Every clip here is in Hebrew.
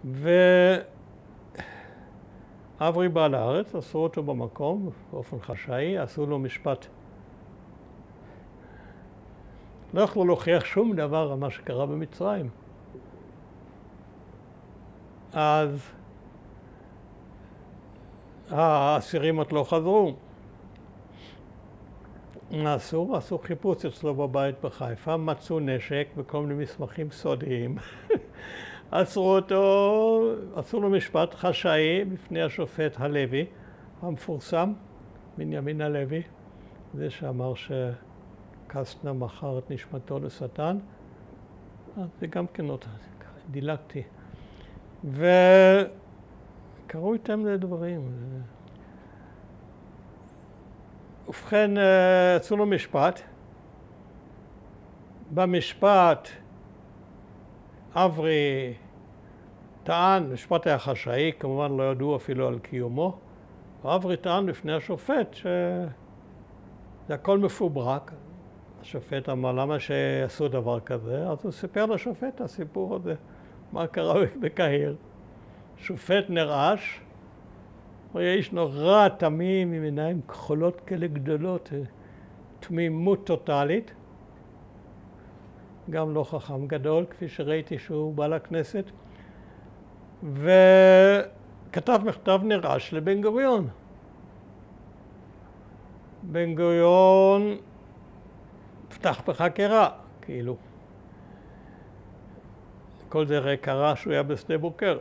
אברי בא לארץ, עשו אותו במקום, באופן חשאי, עשו לו משפט. לא יכלו להוכיח שום דבר על מה שקרה במצרים. אז האסירים עוד לא חזרו. עשו חיפוש אצלו בבית בחיפה, מצאו נשק וכל מיני מסמכים סודיים. עצרו אותו, עשו לו משפט חשאי בפני השופט הלוי, המפורסם, בנימין הלוי, זה שאמר שקסטנר מכר את נשמתו לשטן. זה גם כן אותה, דילגתי. וקראו איתם לדברים. ובכן, עשו לו משפט. במשפט אברי טען, משפט היה חשאי, כמובן לא ידעו אפילו על קיומו, ואברי טען בפני השופט שזה הכל מפוברק. השופט אמר, למה שעשו דבר כזה? אז הוא סיפר לשופט את הסיפור הזה, מה קרה בקהיר. שופט נרעש, הוא היה איש נורא תמים, עם עיניים כחולות כאלה גדולות, תמימות טוטלית. גם לא חכם גדול, כפי שראיתי שהוא בא לכנסת, וכתב מכתב נרעש לבן-גוריון. בן-גוריון פתח בחקירה, כאילו. כל זה קרה שהוא היה בשדה בוקר.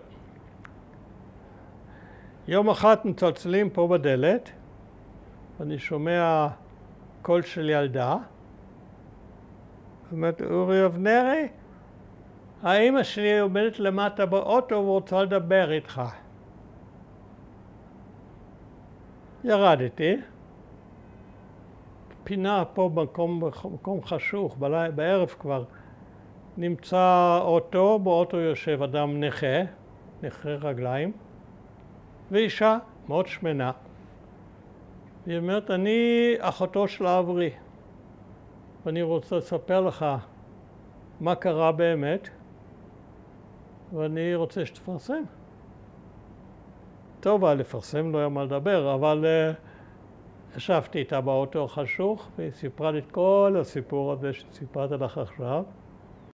יום אחד מצלצלים פה בדלת, ואני שומע קול של ילדה, אומרת, אורי אבנרי, האמא שלי עומדת למטה באוטו ורוצה לדבר איתך. ירדתי, פינה פה במקום חשוך, בערב כבר, נמצא אוטו, באוטו יושב אדם נכה רגליים, ואישה מאוד שמנה. היא אומרת, אני אחותו של אברי. ואני רוצה לספר לך מה קרה באמת, ואני רוצה שתפרסם. טוב, לפרסם לא היה מה לדבר, אבל ישבתי איתה באוטו החשוך, והיא סיפרה לי את כל הסיפור הזה שסיפרתי לך עכשיו.